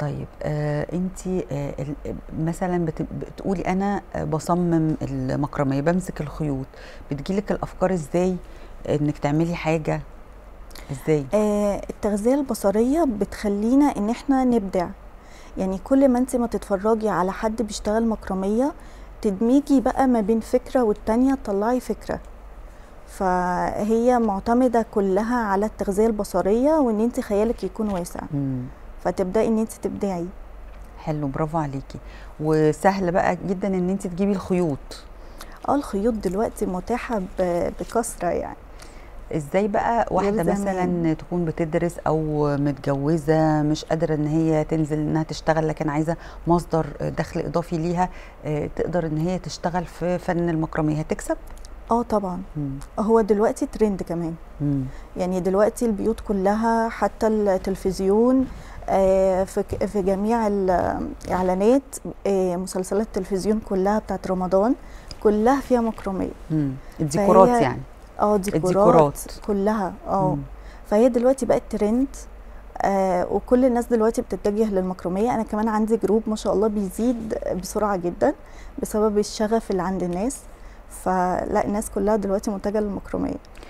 طيب انت مثلا بتقولي انا بصمم المكرميه، بمسك الخيوط، بتجيلك الافكار ازاي انك تعملي حاجه؟ ازاي؟ التغذية البصرية بتخلينا ان احنا نبدع. يعني كل ما انت ما تتفرجي على حد بيشتغل مكرمية، تدميجي بقى ما بين فكرة والتانية تطلعي فكرة. فهي معتمدة كلها على التغذية البصرية، وان انت خيالك يكون واسع، فتبدأي ان انت تبدعي. حلو، برافو عليكي. وسهل بقى جدا ان انت تجيبي الخيوط. الخيوط دلوقتي متاحة بكثرة يعني. ازاي بقى غير واحده زمان. مثلا تكون بتدرس او متجوزه مش قادره ان هي تنزل انها تشتغل، لكن عايزه مصدر دخل اضافي ليها، تقدر ان هي تشتغل في فن المكرميه، هتكسب؟ طبعا. مم. هو دلوقتي ترند كمان. مم. يعني دلوقتي البيوت كلها، حتى التلفزيون، في جميع الاعلانات، مسلسلات التلفزيون كلها بتاعت رمضان كلها فيها مكرمية. الديكورات فهي يعني. ديكورات الديكورات. كلها. مم. فهي دلوقتي بقت ترند. وكل الناس دلوقتي بتتجه للمكرمية. انا كمان عندي جروب ما شاء الله بيزيد بسرعة جدا بسبب الشغف اللي عند الناس. فلا، الناس كلها دلوقتي متجهة للمكرمية.